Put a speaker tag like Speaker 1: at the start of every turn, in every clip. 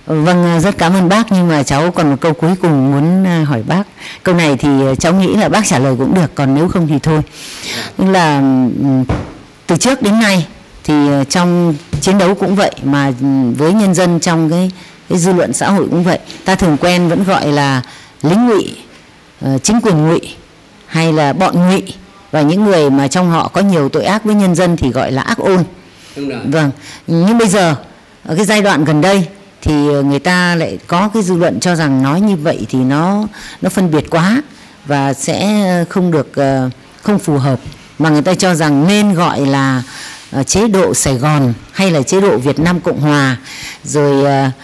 Speaker 1: Vâng, rất cảm ơn bác, nhưng mà cháu còn một câu cuối cùng muốn hỏi bác. Câu này thì cháu nghĩ là bác trả lời cũng được, còn nếu không thì thôi. Tức là từ trước đến nay thì trong chiến đấu cũng vậy, mà với nhân dân trong cái dư luận xã hội cũng vậy. Ta thường quen vẫn gọi là lính ngụy, chính quyền ngụy hay là bọn ngụy, và những người mà trong họ có nhiều tội ác với nhân dân thì gọi là ác ôn. Vâng, nhưng bây giờ ở cái giai đoạn gần đây thì người ta lại có cái dư luận cho rằng nói như vậy thì nó phân biệt quá và sẽ không phù hợp, mà người ta cho rằng nên gọi là chế độ Sài Gòn hay là chế độ Việt Nam Cộng Hòa, rồi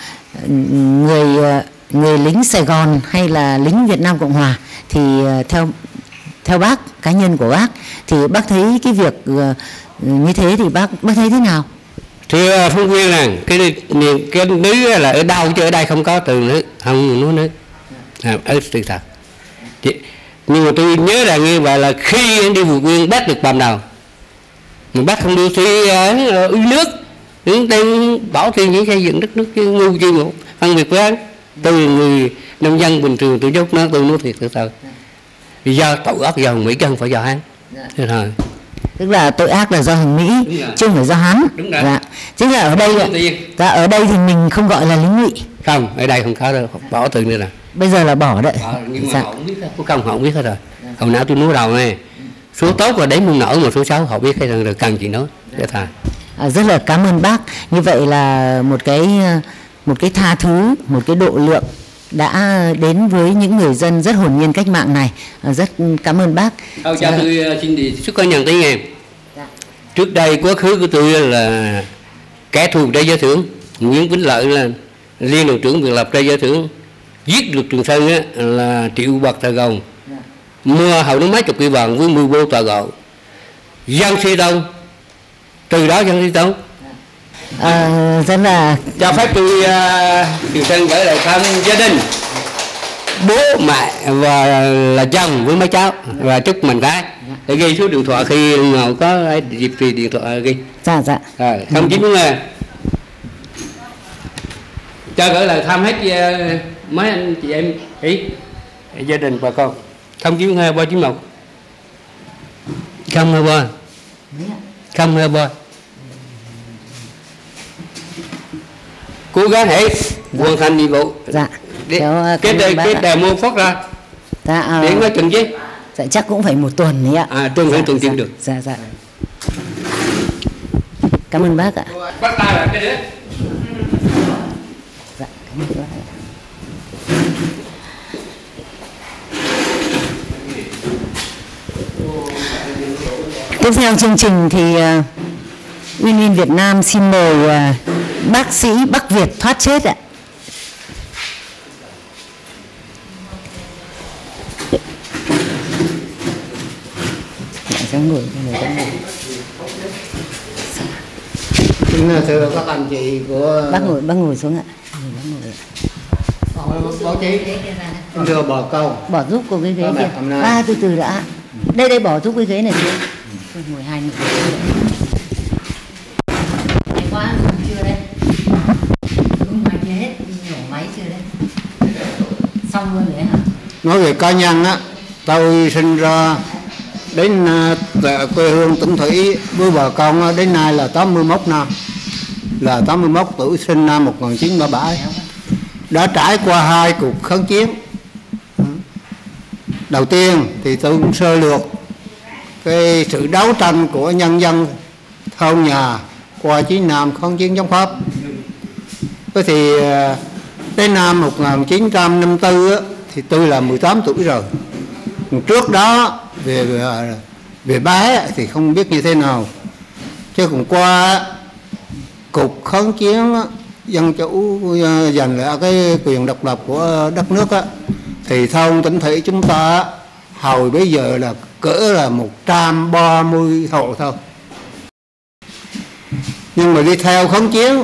Speaker 1: người lính Sài Gòn hay là lính Việt Nam Cộng Hòa. Thì theo bác, cá nhân của bác thì bác thấy cái việc như thế thì bác thấy thế nào?
Speaker 2: Thưa Phú Nguyên rằng cái nữ là ở đâu chứ ở đây không có từ nữ, không nói nữ, ở sự thật. Nhưng mà tôi nhớ là như vậy là khi anh đi vượt biên bắt được bầm đầu, mà bắt không được thì uy nước, đứng tên bỏ tiền những xây dựng đất nước chứ ngu chi một phân biệt với anh. Tôi là người nông dân bình thường, tôi dốc nó, tôi nói thiệt từ từ. Vì do tội ác do Mỹ chân phải do hắn. Thế thôi.
Speaker 1: Tức là tội ác là do thằng Mỹ chứ không phải do hắn.
Speaker 2: Đúng rồi.
Speaker 1: Dạ. Chính là ở đây thì mình không gọi là lính ngụy.
Speaker 2: Không, ở đây không có đâu, bỏ từ nữa nè.
Speaker 1: Bây giờ là bỏ đấy.
Speaker 2: Nhưng mà họ không biết, họ không biết hết rồi. Hồi nào tôi nói đầu này, số tốt là đến muôn nổi, mà số xấu họ biết cái rằng cần gì nói. Để thà.
Speaker 1: Rất là cảm ơn bác. Như vậy là một cái tha thứ, một cái độ lượng đã đến với những người dân rất hồn nhiên cách mạng này. Rất cảm ơn bác.
Speaker 2: Cho tôi xin đề xuất cá nhân tí nghe. Trước đây quá khứ của tôi là kẻ thù Tây Gia Thưởng, Nguyễn Vĩnh Lợi là liên đội trưởng biệt lập Tây Gia Thưởng, giết được Trường Sơn á, là triệu bạc Sài Gòn, mua hầu đến mấy chục cây vàng với 10 bô tòa gạo, dân si đông, từ đó dân si đông.
Speaker 1: Rất là
Speaker 2: cho phép tôi Trường Sơn gửi lời thăm gia đình, bố mẹ và là chồng với mấy cháu, và chúc mình cái để ghi số điện thoại khi nào có dịp thì điện thoại ghi.
Speaker 1: Dạ.
Speaker 2: Không chính là cho gửi lời thăm hết mấy anh chị em ý gia đình bà con. 092 391 023 023. Cố gắng hãy hoàn thành nhiệm vụ.
Speaker 1: Dạ.
Speaker 2: Cái đề môn phát ra.
Speaker 1: Dạ.
Speaker 2: Để nói chừng chứ.
Speaker 1: Dạ chắc cũng phải một tuần đấy ạ.
Speaker 2: Tuần phải tuần chừng được.
Speaker 1: Dạ. Cảm ơn bác ạ.
Speaker 2: Bắt tay là cái đấy.
Speaker 1: Dạ, cảm ơn bác ạ. Tiếp theo chương trình thì Uyên Uyên Việt Nam xin mời bác sĩ Bắc Việt thoát chết ạ.
Speaker 3: Thưa các anh chị của
Speaker 1: bác ngồi xuống ạ.
Speaker 3: Báo chí, thưa bà con,
Speaker 1: bỏ giúp cô cái ghế kia. Từ từ đã. Đây bỏ giúp cái ghế này xuống. Ngồi hai người. Hay quá, chưa đây. Đúng máy kia hết, nổ máy chưa đây. Xong luôn đấy hả?
Speaker 3: Nói về cá nhân á, tôi sinh ra đến quê hương Tĩnh Thủy với bà con đến nay là 81 năm, là 81 tuổi, sinh năm 1937, đã trải qua 2 cuộc kháng chiến. Đầu tiên thì tôi cũng sơ lược cái sự đấu tranh của nhân dân thôn nhà qua chiến Nam kháng chiến chống Pháp. Thế thì đến năm 1954 á, thì tôi là 18 tuổi rồi. Trước đó về bé thì không biết như thế nào, chứ còn qua cuộc kháng chiến dân chủ giành lại cái quyền độc lập của đất nước á, thì thôn Tĩnh Thủy chúng ta hồi bây giờ là cỡ là 130 hộ thôi. Nhưng mà đi theo kháng chiến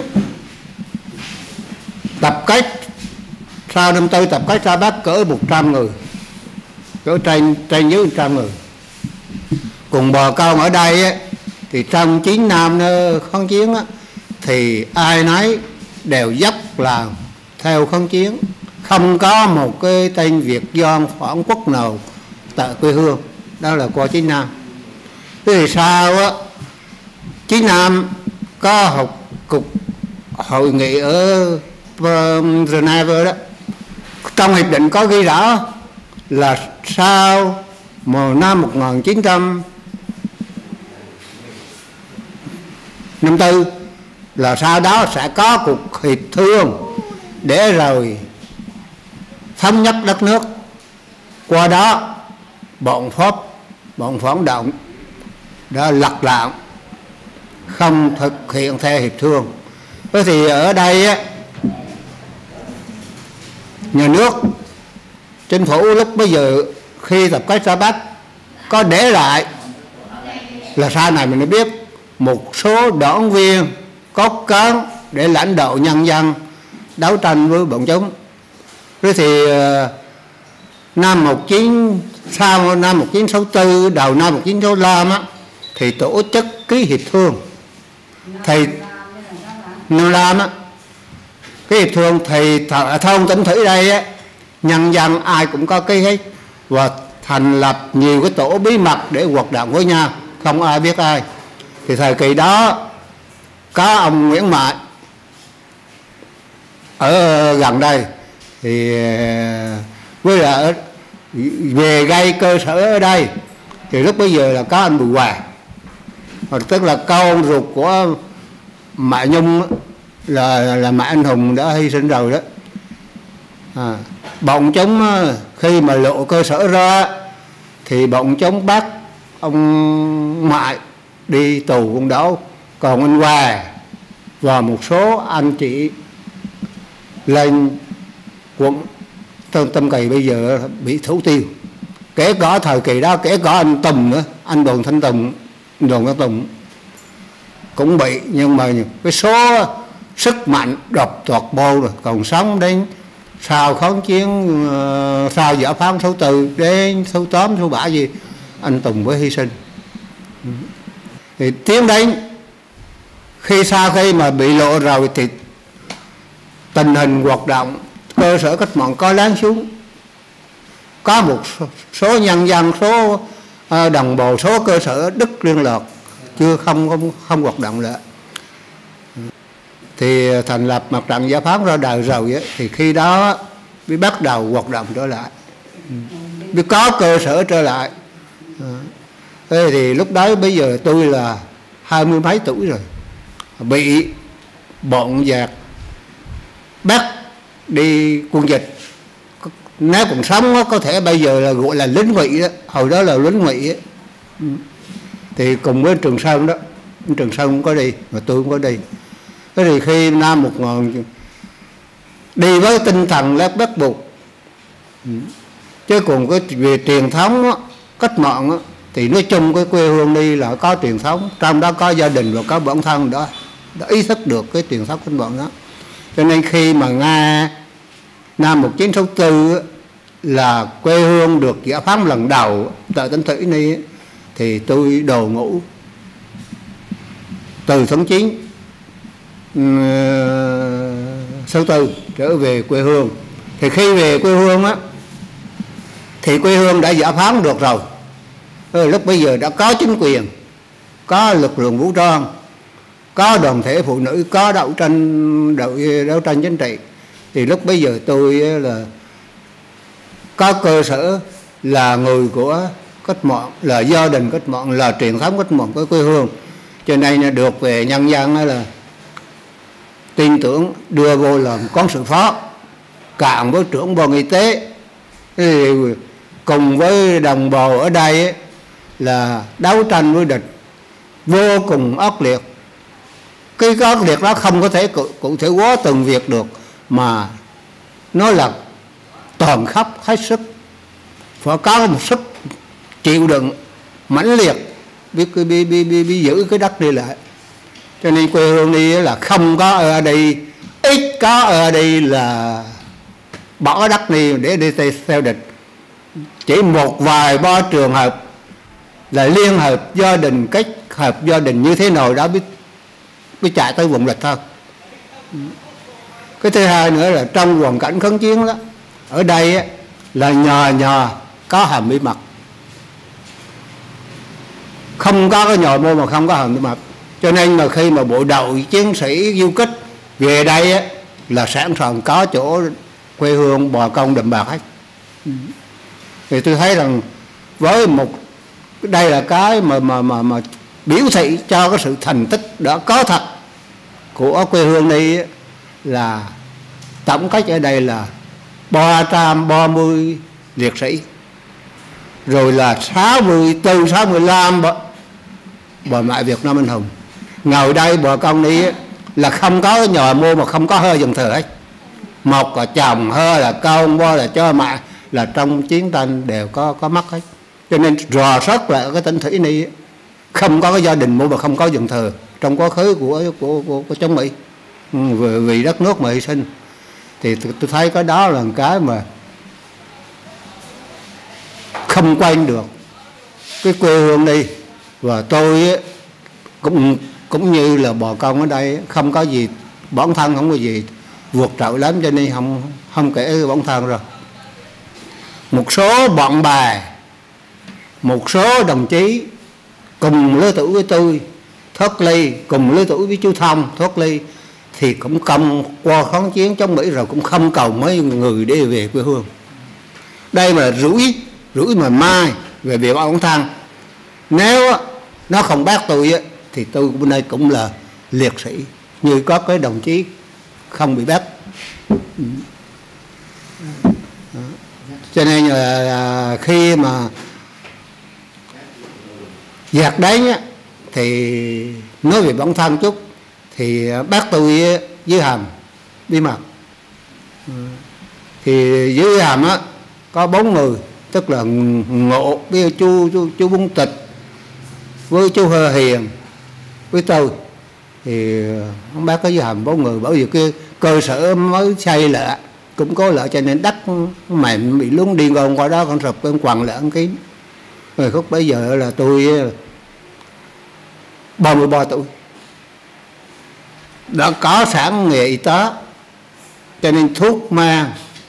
Speaker 3: tập kết sau năm tư tập kết ra Bắc cỡ 100 người, cỡ trên dưới 100 người. Cùng bà con ở đây ấy, thì trong 9 năm kháng chiến ấy, thì ai nấy đều dốc làm theo kháng chiến, không có một cái tên Việt Doan phản quốc nào tại quê hương, đó là qua Chí Nam. Thế thì sao á, Chí Nam có học cục hội nghị ở Geneva đó, trong hiệp định có ghi rõ là sau năm 1954 là sau đó sẽ có cuộc hiệp thương để rồi thống nhất đất nước. Qua đó bọn Pháp, bọn phản động đã lật lọng, không thực hiện theo hiệp thương. Thế thì ở đây á, nhà nước, chính phủ lúc bây giờ khi tập kết ra Bắc có để lại là sau này mình mới biết một số đảng viên cốt cán để lãnh đạo nhân dân đấu tranh với bọn chúng. Thế thì sau năm 1964, đầu năm 1965 á, thì tổ chức ký hiệp thương. Thì năm Lam á, cái hiệp thương thì ở thôn Tỉnh Thủy đây á, nhân dân ai cũng có ký hết, và thành lập nhiều cái tổ bí mật để hoạt động với nhau, không ai biết ai. Thì thời kỳ đó có ông Nguyễn Mại ở gần đây thì với là về gây cơ sở ở đây, thì lúc bây giờ là có anh Bùi Hòa, tức là con ruột của Mẹ Nhung, là Mẹ Anh Hùng đã hy sinh rồi đó. Bọn chúng khi mà lộ cơ sở ra thì bọn chúng bắt ông Mại đi tù con đó, còn anh Hòa và một số anh chị lên quận Tâm Kỳ bây giờ bị thủ tiêu. Kể cả thời kỳ đó, kể cả anh Tùng nữa, anh Đoàn Thanh Tùng, Đoàn Thanh Tùng cũng bị, nhưng mà cái số sức mạnh độc toạt bô rồi, còn sống đến sau kháng chiến, sau giải phóng số 4 đến số 8, số 7 gì anh Tùng mới hy sinh. Thì tiến đến sau khi mà bị lộ rồi thì tình hình hoạt động cơ sở cách mạng có lắng xuống, có một số nhân dân, số đồng bào, số cơ sở đứt liên lạc, chưa không hoạt động nữa. Thì thành lập mặt trận giải phóng ra đời rồi ấy, thì khi đó mới bắt đầu hoạt động trở lại, mới có cơ sở trở lại. Thế thì lúc đó bây giờ tôi là 20 mấy tuổi rồi, bị bọn giặc bắt đi quân dịch. Nếu còn sống đó, có thể bây giờ là gọi là lính ngụy đó, hồi đó là lính ngụy ấy. Thì cùng với Trường Sơn đó, Trường Sơn cũng có đi mà tôi cũng có đi. Thế thì khi năm 1000 đi với tinh thần là bắt buộc, chứ còn cái về truyền thống đó, cách mạng đó, thì nói chung cái quê hương đi là có truyền thống, trong đó có gia đình và có bản thân đó, đã ý thức được cái truyền thống cách mạng đó. Cho nên khi mà Nga năm 1964 là quê hương được giải phóng lần đầu tại Tỉnh Thủy này, thì tôi đồ ngủ từ tháng 9 64 trở về quê hương. Thì khi về quê hương á, thì quê hương đã giải phóng được rồi. Lúc bây giờ đã có chính quyền, có lực lượng vũ trang, có đoàn thể phụ nữ, có đấu tranh chính trị. Thì lúc bây giờ tôi là có cơ sở là người của cách mạng, là gia đình cách mạng, là truyền thống cách mạng của quê hương. Cho nên là được về nhân dân là tin tưởng đưa vô làm con sự phó, cộng với trưởng ban y tế, thì cùng với đồng bào ở đây ấy, là đấu tranh với địch vô cùng ác liệt. Cái ác liệt đó không có thể cụ thể hóa từng việc được, mà nó là toàn khắp hết sức, phải có một sức chịu đựng mãnh liệt biết giữ cái đất đi lại. Cho nên quê hương đi là không có ở đây, ít có ở đây là bỏ đất đi để đi theo địch. Chỉ một vài ba trường hợp là liên hợp gia đình, kết hợp gia đình như thế nào đó biết chạy tới vùng lịch thôi. Cái thứ hai nữa là trong hoàn cảnh kháng chiến đó, ở đây á, là nhờ có hàm bí mật, không có cái nhồi môn mà không có hàm bí mật, cho nên mà khi mà bộ đội chiến sĩ du kích về đây á, là sẵn sàng có chỗ quê hương bò công đùm bạc hết. Thì tôi thấy rằng với đây là cái mà biểu thị cho cái sự thành tích đã có thật của quê hương đây, là tổng cách ở đây là 330 liệt sĩ, rồi là 65 bà mẹ Việt Nam anh hùng. Ngồi đây bà con đi là không có nhòa mô mà không có hơi dần thờ hết, một là chồng, hơi là con, bo là cho mẹ, là trong chiến tranh đều có mất hết. Cho nên rò sót lại cái tỉnh Thủy này không có cái gia đình mô mà không có dần thờ trong quá khứ của chống Mỹ, vì đất nước mà hy sinh. Thì tôi thấy cái đó là cái mà không quên được cái quê hương đi. Và tôi cũng như là bà con ở đây không có gì, bản thân không có gì vượt trội lắm, cho nên không kể bản thân rồi. Một số bạn bè, một số đồng chí cùng lứa tuổi với tôi thoát ly, cùng lứa tuổi với chú Thông thoát ly, thì cũng công qua kháng chiến chống Mỹ rồi, cũng không cầu mấy người để về quê hương. Đây mà rủi mà mai về việc bản thân, nếu nó không bắt tôi thì tôi bên đây cũng là liệt sĩ, như có cái đồng chí không bị bắt. Cho nên là khi mà giặc đánh thì nói về bản thân chút, thì bác tôi dưới hàm bí mật. Thì dưới hàm á có 4 người, tức là Ngộ với chú Bung Tịch với chú Hơ Hiền với tôi. Thì ông bác có dưới hàm 4 người, bởi vì cái cơ sở mới xây lại cũng có lợi, cho nên đất mềm bị lún đi ngon qua đó, con sụp con quằn lại kín. Rồi khúc bây giờ là tôi 33 tuổi, đã có sẵn nghề y tá, cho nên thuốc men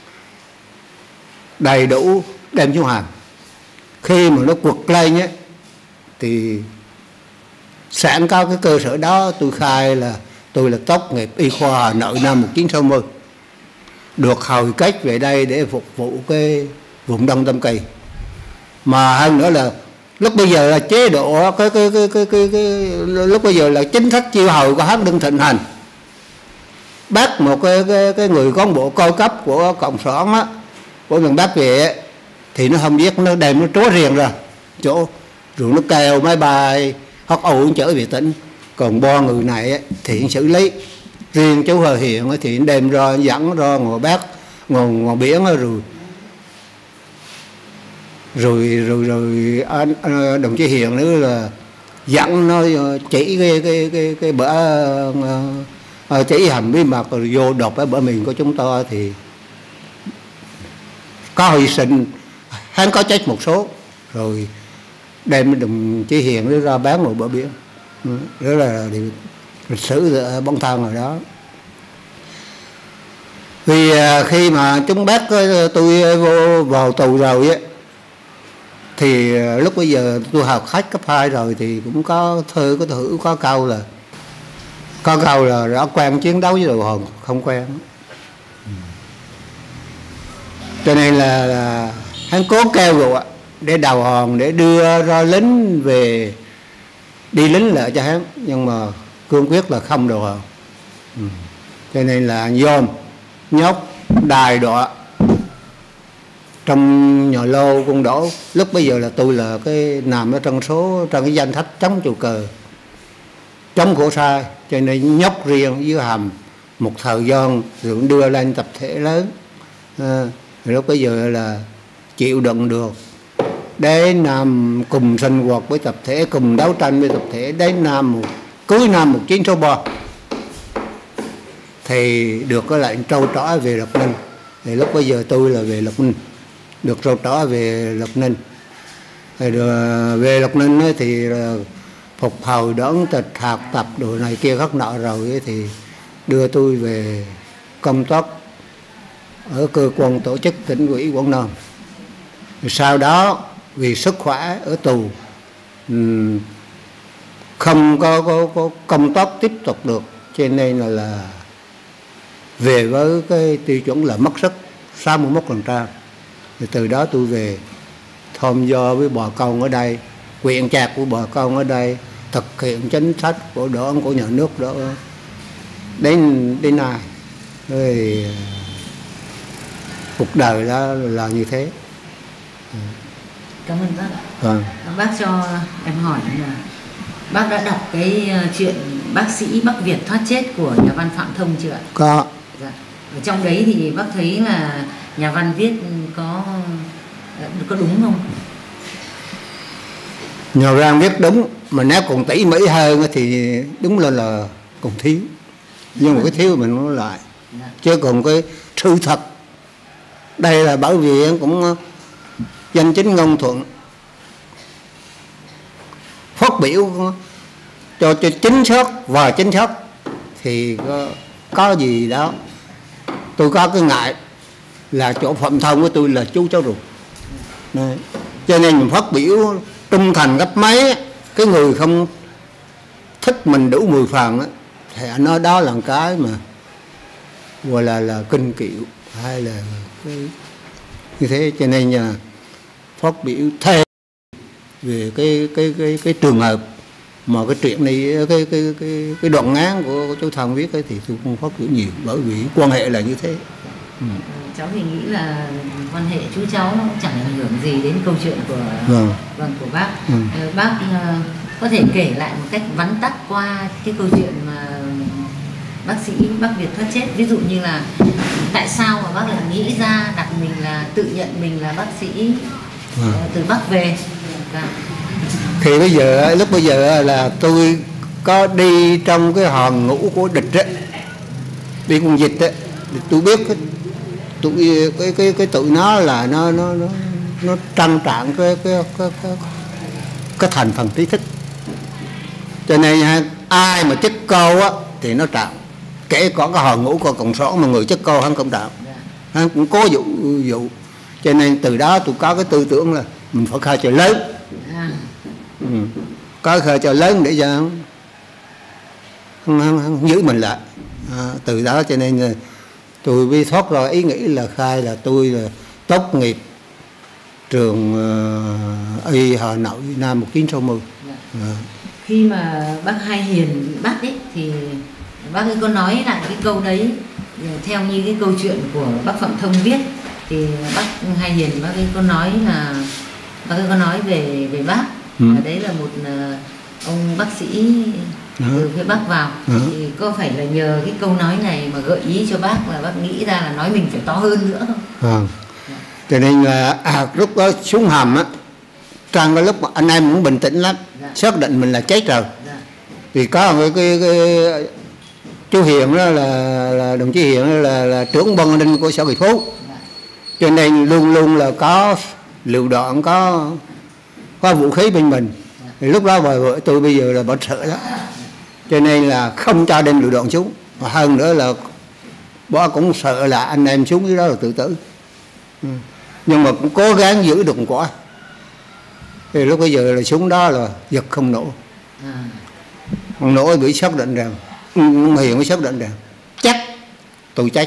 Speaker 3: đầy đủ đem xuống hàm. Khi mà nó quật lên nhé, thì sẵn có cái cơ sở đó, tôi khai là tôi là tốt nghiệp y khoa Hà Nội năm 1960, được hồi cách về đây để phục vụ cái vùng Đông Tam Kỳ. Mà hơn nữa là lúc bây giờ là chế độ cái lúc bây giờ là chính sách chiêu hồi của Hán Đương thịnh hành. Bắt một cái người cán bộ cao cấp của cộng sản á, của miền Bắc về, thì nó không biết, nó đem nó trố riêng ra chỗ, rồi nó kêu máy bay hot ẩu trở về tỉnh. Còn 3 người này thì xử lý riêng. Chú Hờ Hiện thì đem ra dẫn ra ngoài Bắc, ngoài biển, rồi anh đồng chí Hiền nữa là dẫn nó chỉ cái bữa chỉ hầm bí mật, rồi vô đọc ở bờ miền của chúng ta thì có hy sinh, hắn có chết một số, rồi đem đồng chí Hiền nó ra bán ngoài bờ biển. Đó là lịch sử bóng thân rồi đó. Vì khi mà chúng bắt tôi vào tù rồi á, thì lúc bây giờ tôi học hết cấp 2 rồi, thì cũng có thơ có thử có câu là đã quen chiến đấu với đồ hòn không quen. Cho nên là hắn cố kêu rồi để đầu hòn, để đưa ra lính về, đi lính lại cho hắn, nhưng mà cương quyết là không đầu hòn. Cho nên là dòm nhóc đài đọa trong nhà lô Quân Đỗ. Lúc bây giờ là tôi là cái nằm ở trong cái danh sách chống chùa cờ, chống khổ sai, cho nên nhóc riêng dưới hầm một thời gian, rồi đưa lên tập thể lớn. Lúc bây giờ là chịu đựng được để nằm cùng sinh hoạt với tập thể, cùng đấu tranh với tập thể, đến cuối năm 1963 thì được cái lệnh trâu trỏ về Lộc Ninh. Thì lúc bây giờ tôi là về Lộc Ninh, được trâu trỏ về Lộc Ninh. Thì về Lộc Ninh thì phục hồi đón tịch, học tập đồ này kia khắc nọ rồi thì đưa tôi về công tác ở cơ quan tổ chức tỉnh ủy Quảng Nam. Sau đó vì sức khỏe ở tù không có công tác tiếp tục được, cho nên là về với cái tiêu chuẩn là mất sức 61%. Từ đó tôi về tham gia với bà con ở đây, quyện chặt của bà con ở đây, thực hiện chính sách của đảng, của nhà nước đó đến nay. Rồi cuộc đời đó là như thế.
Speaker 1: Cảm ơn bác. Bác cho em hỏi là bác đã đọc cái chuyện bác sĩ Bắc Việt thoát chết của nhà văn Phạm Thông chưa ạ?
Speaker 3: Có.
Speaker 1: Dạ. Ở trong đấy thì bác thấy là nhà văn viết có đúng không?
Speaker 3: Nhà văn viết đúng, mà nếu còn tỉ mỉ hơn thì đúng là còn thiếu. Nhưng mà cái thiếu mình nói lại. Chứ còn cái sự thật đây là bởi vì cũng danh chính ngôn thuận, phát biểu cho chính xác và chính xác thì có gì đó. Tôi có cái ngại là chỗ Phạm Thông của tôi là chú cháu ruột, cho nên mình phát biểu trung thành gấp mấy, cái người không thích mình đủ 10 phần á, thì anh nói đó là cái mà gọi là kinh kiệu hay là cái như thế. Cho nên là phát biểu thêm về cái trường hợp mà cái chuyện này, cái đoạn ngắn của chú Thần viết ấy, thì tôi không phát biểu nhiều, bởi vì quan hệ là như thế.
Speaker 1: Cháu thì nghĩ là quan hệ chú cháu nó cũng chẳng ảnh hưởng gì đến câu chuyện của của bác. Bác có thể kể lại một cách vắn tắt qua cái câu chuyện mà bác sĩ Bắc Việt thoát chết, ví dụ như là tại sao mà bác lại nghĩ ra đặt mình là tự nhận mình là bác sĩ từ Bắc về.
Speaker 3: Thì lúc bây giờ là tôi có đi trong cái hàng ngũ của địch ấy, đi quân dịch ấy, thì tôi biết cái tụi nó là nó trăn trạng cái thành phần trí thức, cho nên ai mà chức cao á thì nó trạng, kể có cái hàng ngũ của cộng sản mà người chức cao hắn cũng trạng, hắn cũng có vụ. Cho nên từ đó tôi có cái tư tưởng là mình phải khai cho lớn, có khai cho lớn để cho hắn giữ mình lại. Từ đó cho nên là tôi mới thoát ra ý nghĩ là khai là tôi là tốt nghiệp trường y Hà Nội năm 1960.
Speaker 1: Khi mà bác Hai Hiền bắt ấy thì bác ấy có nói lại cái câu đấy theo như cái câu chuyện của bác Phạm Thông viết, thì bác Hai Hiền bác ấy có nói là bác ấy có nói về bác, và đấy là một ông bác sĩ từ phía Bắc vào, thì có phải là nhờ cái câu nói này mà gợi ý cho bác là bác nghĩ ra là nói mình phải to hơn nữa không?
Speaker 3: Cho nên là lúc đó xuống hầm á, trong cái lúc mà anh em cũng bình tĩnh lắm, xác định mình là chết rồi. Vì có cái chú Hiền đó là đồng chí Hiền là trưởng ban an ninh của xã Kỳ Phú, cho nên luôn luôn là có lựu đạn, có vũ khí bên mình. Thì lúc đó vợ tôi bây giờ là bỏ sợ đó, cho nên là không cho đem lựu đạn xuống, và hơn nữa là bố cũng sợ là anh em xuống dưới đó là tự tử. Nhưng mà cũng cố gắng giữ được quả. Thì lúc bây giờ là xuống đó là giật không nổ. Không nổ bị xác định rằng, Hiền mới xác định rằng chắc tôi chết.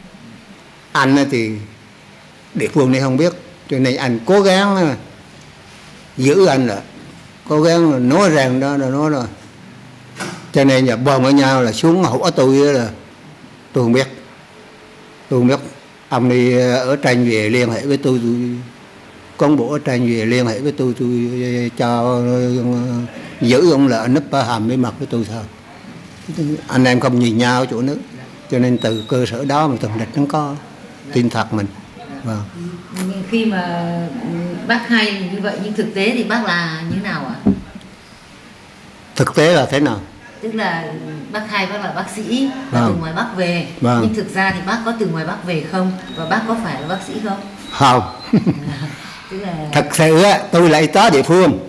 Speaker 3: Anh thì địa phương này không biết, cho nên anh cố gắng giữ anh lại, cố gắng nói rằng đó là nói rồi. Cho nên là bom ở nhau là xuống hổ tôi là tôi không biết. Tôi không biết. Ông đi ở trên về liên hệ với tôi con bộ ở trên về liên hệ với tôi cho giữ ông là nấp ở hàm với mặt với tôi thôi. Anh em không nhìn nhau chỗ nữa, cho nên từ cơ sở đó mà tình địch nó có tin thật mình.
Speaker 1: Khi mà bác hay như vậy, nhưng thực tế thì bác là như nào ạ?
Speaker 3: Thực tế là thế nào?
Speaker 1: Tức là bác Hai bác là bác sĩ, từ ngoài Bắc về, nhưng thực ra thì bác có từ ngoài Bắc về không? Và bác có phải là bác sĩ không?
Speaker 3: Không.
Speaker 1: Tức là...
Speaker 3: Thật sự tôi là y tá địa phương,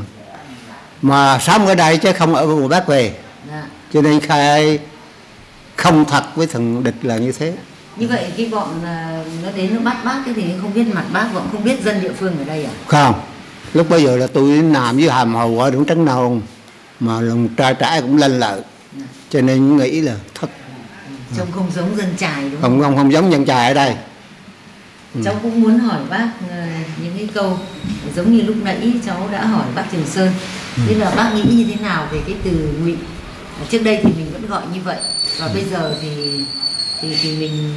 Speaker 3: mà sống ở đây chứ không ở ngoài Bắc về, cho nên không thật với thằng địch là như thế.
Speaker 1: Như vậy cái bọn nó đến nó bắt bác cái thì không biết mặt bác, vẫn không biết dân địa phương ở đây à?
Speaker 3: Không, lúc bây giờ là tôi nằm với hàm hầu ở Đường Trấn Nông mà lòng trai trải cũng lên lợi, cho nên nghĩ là thất.
Speaker 1: Trông không giống dân chài đúng không?
Speaker 3: Không giống dân chài ở đây.
Speaker 1: Cháu cũng muốn hỏi bác những cái câu giống như lúc nãy cháu đã hỏi bác Trường Sơn. Thế là bác nghĩ như thế nào về cái từ ngụy? Trước đây thì mình vẫn gọi như vậy, và bây giờ thì mình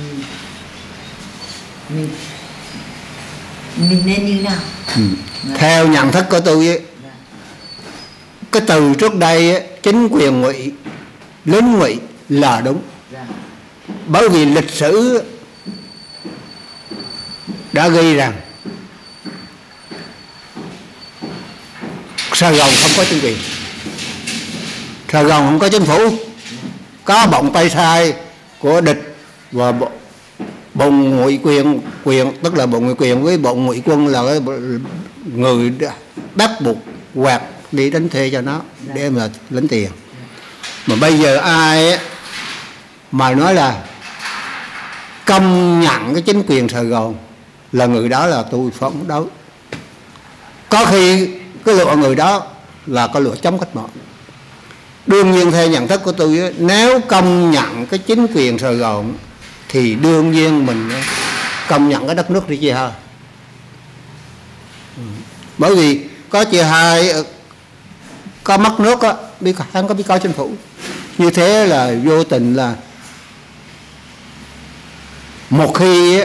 Speaker 1: nên như nào?
Speaker 3: Theo nhận thức của tôi ấy, cái từ trước đây ấy, chính quyền ngụy, lính ngụy là đúng. Bởi vì lịch sử đã ghi rằng Sài Gòn không có chính quyền, Sài Gòn không có chính phủ, có bọn tay sai của địch và bọn ngụy quyền, tức là bọn ngụy quyền với bọn ngụy quân là cái người bắt buộc quạt đi đánh thuê cho nó để mà lãnh tiền. Mà bây giờ ai mà nói là công nhận cái chính quyền Sài Gòn là người đó là tôi phản đối. Có khi cái lựa người đó là có lựa chống cách mạng. Đương nhiên theo nhận thức của tôi, nếu công nhận cái chính quyền Sài Gòn thì đương nhiên mình công nhận cái đất nước đi chia hai. Bởi vì có chia hai, có mất nước á, không có biết có chính phủ. Như thế là vô tình là một khi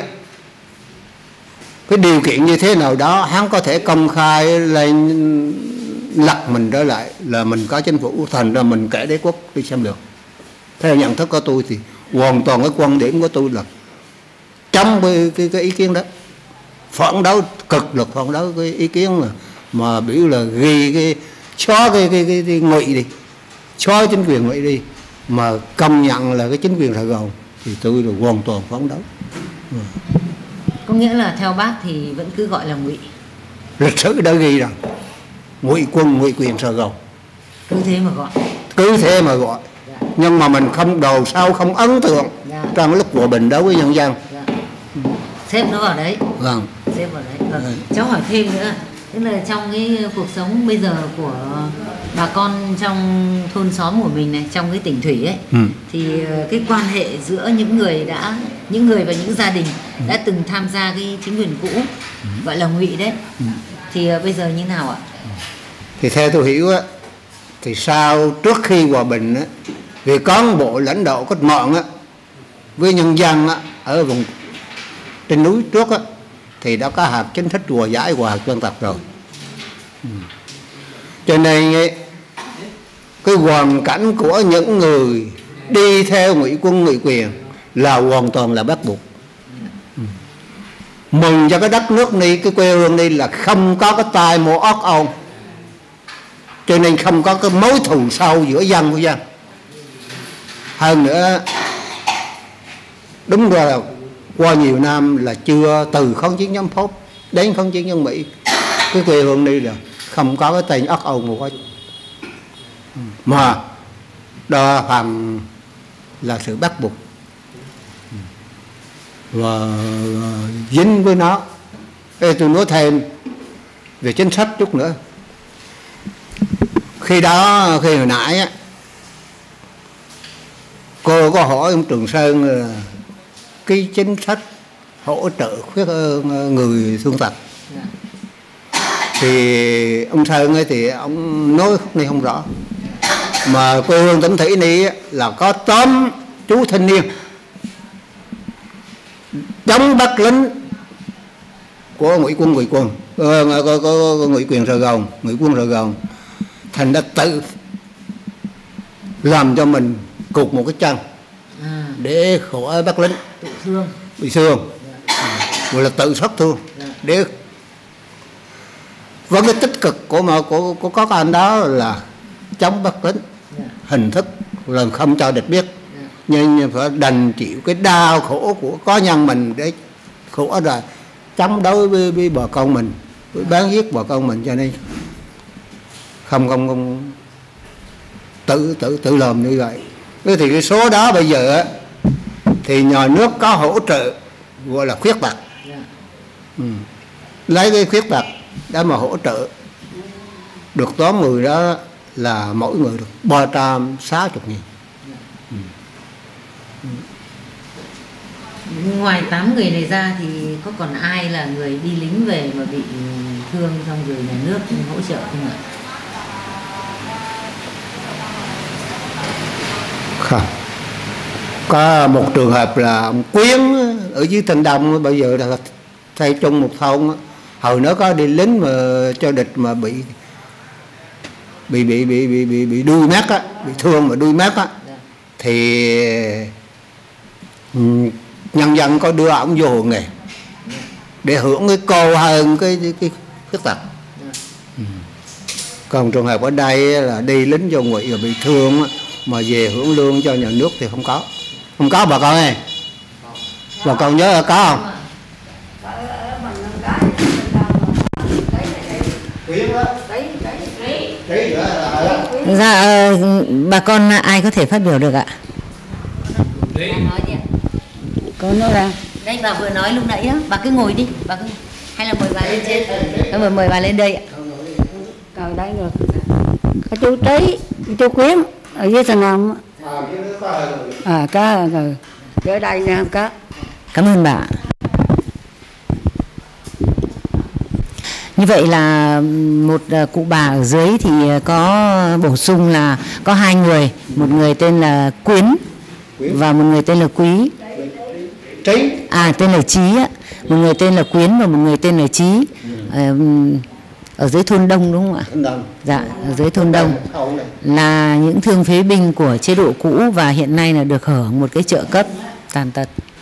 Speaker 3: cái điều kiện như thế nào đó hắn có thể công khai lên lật mình trở lại là mình có chính phủ, thành ra mình kể đế quốc đi xâm lược. Theo nhận thức của tôi thì hoàn toàn cái quan điểm của tôi là chống cái ý kiến đó, phản đối, cực lực phản đối cái ý kiến mà biểu là ghi cái xóa cái ngụy đi, xóa chính quyền ngụy đi, mà công nhận là cái chính quyền Sài Gòn thì tôi là hoàn toàn phản đối.
Speaker 1: Có nghĩa là theo bác thì vẫn cứ gọi là ngụy.
Speaker 3: Lịch sử đã ghi rằng ngụy quân, ngụy quyền Sài Gòn,
Speaker 1: cứ thế mà gọi.
Speaker 3: Cứ thế mà gọi. Nhưng mà mình không đầu sau, không ấn tượng trong lúc hòa bình đối với nhân dân.
Speaker 1: Xếp nó vào đấy.
Speaker 3: Vâng.
Speaker 1: Xếp vào đấy. Vâng. Cháu hỏi thêm nữa, tức là trong cái cuộc sống bây giờ của bà con trong thôn xóm của mình này, trong cái tỉnh Thủy ấy, thì cái quan hệ giữa những người và những gia đình đã từng tham gia cái chính quyền cũ gọi là ngụy đấy, thì bây giờ như nào ạ?
Speaker 3: Thì theo tôi hiểu á, thì sau trước khi hòa bình á, vì cán bộ lãnh đạo cách mạng á với nhân dân á ở vùng trên núi trước á thì đã có hạt chính sách hòa giải, hòa hợp dân tộc rồi. Cho nên cái hoàn cảnh của những người đi theo ngụy quân, ngụy quyền là hoàn toàn là bắt buộc. Mừng cho cái đất nước này, cái quê hương này là không có cái tai mô óc ôn, cho nên không có cái mối thù sâu giữa dân với dân. Hơn nữa, đúng là qua nhiều năm là chưa, từ kháng chiến chống Pháp đến kháng chiến chống Mỹ, cái quê hương này là không có cái tên óc ôn một cái, mà đa phần là sự bắt buộc và dính với nó. Ê, tôi nói thêm về chính sách chút nữa. Khi hồi nãy á, cô có hỏi ông Trường Sơn là cái chính sách hỗ trợ người thương tật, thì ông Sơn ấy thì ông nói khúc này không rõ, mà quê hương tỉnh Thủy này là có 8 chú thanh niên chống bắt lính của ngụy quân, ngụy quyền Sài Gòn, ngụy quân Sài Gòn, thành đã tự làm cho mình cụt một cái chân để khỏi bắt lính, bị thương, gọi là tự sát thương. Để với cái tích cực của các anh đó là chống bắt lính, hình thức là không cho địch biết, nhưng phải đành chịu cái đau khổ của cá nhân mình để khổ rồi chống đối với bà con mình, bán giết bà con mình, cho nên không tự làm như vậy. Thế thì cái số đó bây giờ á, thì nhà nước có hỗ trợ gọi là khuyết tật. Lấy cái khuyết tật để mà hỗ trợ được toán người đó là mỗi người được 360.000.
Speaker 1: Ngoài 8 người này ra thì có còn ai là người đi lính về mà bị thương xong rồi nhà nước hỗ trợ không ạ?
Speaker 3: Không. Có một trường hợp là ông Quyến ở dưới Thanh Đông, bây giờ là thay chung một thôn. Hồi nó có đi lính mà cho địch mà bị đuôi mắt á, bị thương mà đuôi mắt á, thì nhân dân có đưa ổng vô hộ nghề để hưởng cái cô hơn cái khuyết tật. Còn trường hợp ở đây là đi lính vô ngụy rồi bị thương á, mà về hưởng lương cho nhà nước thì không có bà con ơi. Bà con nhớ là có không?
Speaker 1: Dạ, bà con ai có thể phát biểu được ạ?
Speaker 4: Con nói ra.
Speaker 1: Đây bà vừa nói lúc nãy á, bà cứ ngồi đi, bà cứ... hay là mời bà lên trên. Tôi mời bà lên đây ạ.
Speaker 4: Rồi đây được. Có chú Trí, chú Quyến ở dưới Thanh Long. Có rồi. Ở đây nè không có.
Speaker 1: Cảm ơn bà. Như vậy là một cụ bà ở dưới thì có bổ sung là có 2 người, một người tên là Quyến và một người tên là Quý.
Speaker 3: Trí.
Speaker 1: Tên là Trí á. Một người tên là Quyến và một người tên là Trí. Ở dưới thôn Đông đúng không ạ? Dạ, ở dưới thôn Đông là những thương phế binh của chế độ cũ và hiện nay là được hưởng một cái trợ cấp tàn tật.